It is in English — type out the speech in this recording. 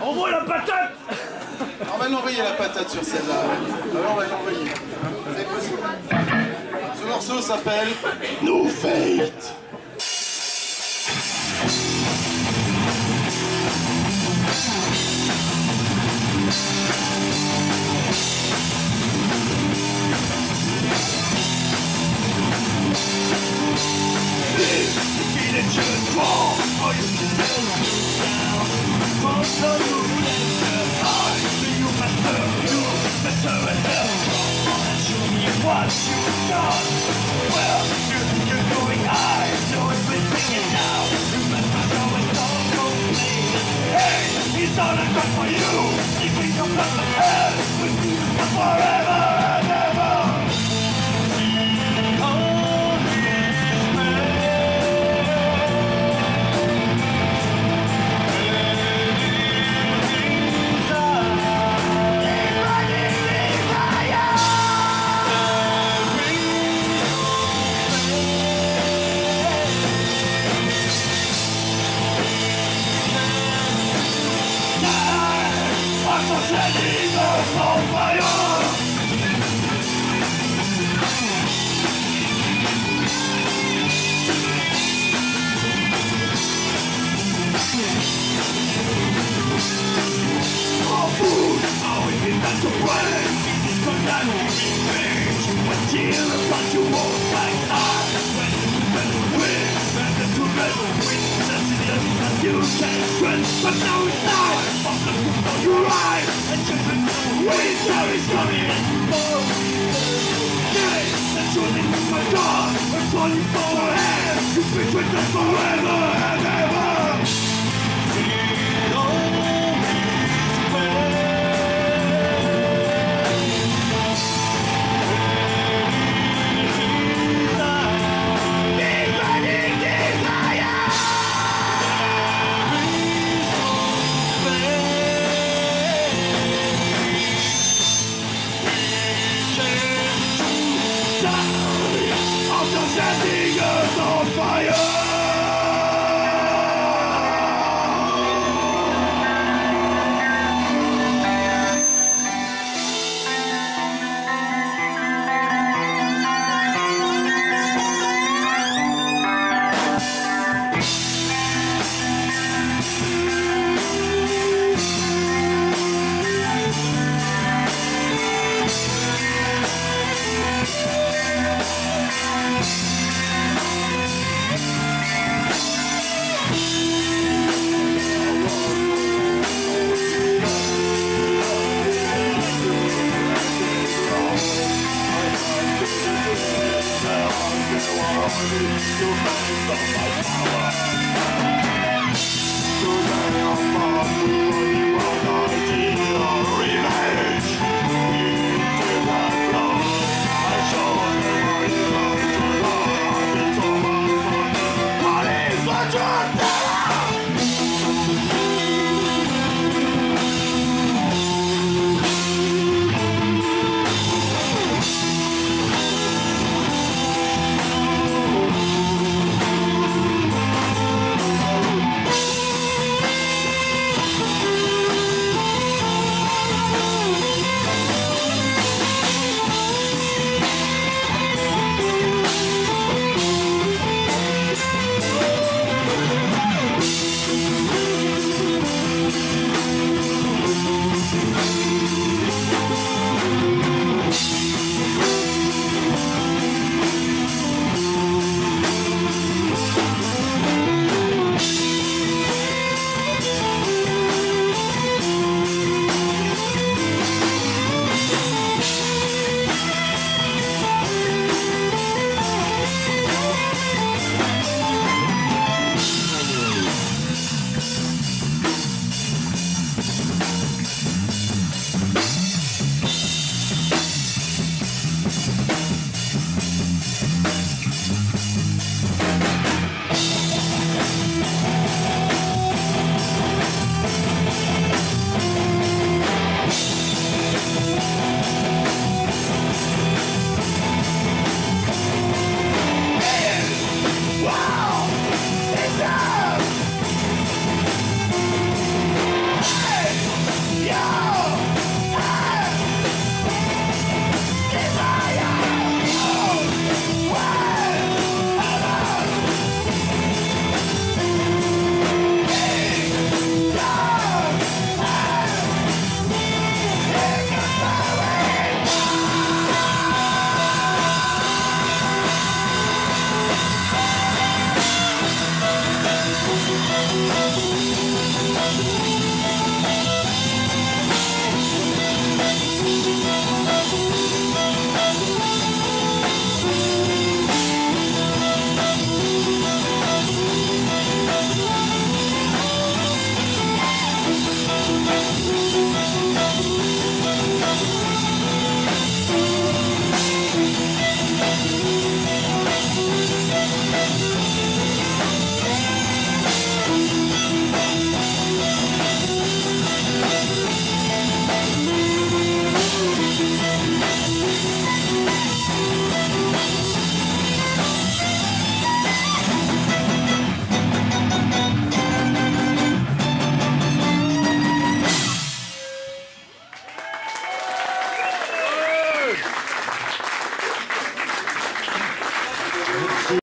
Envoie la patate. On va l'envoyer la patate sur celle-là. Alors on va l'envoyer. C'est possible. Ce morceau s'appelle No Fate. What you've done, well, you're going high, so everything is now. You must not go and don't complain. Hey, he's on a gun for you. He brings your blood from hell with you forever and ever. All his You can't stress, but now it's time. I'm looking for your eyes, and children winter is coming. Okay, that's running through my door. I'm calling for a hand. You've been with us forever and ever.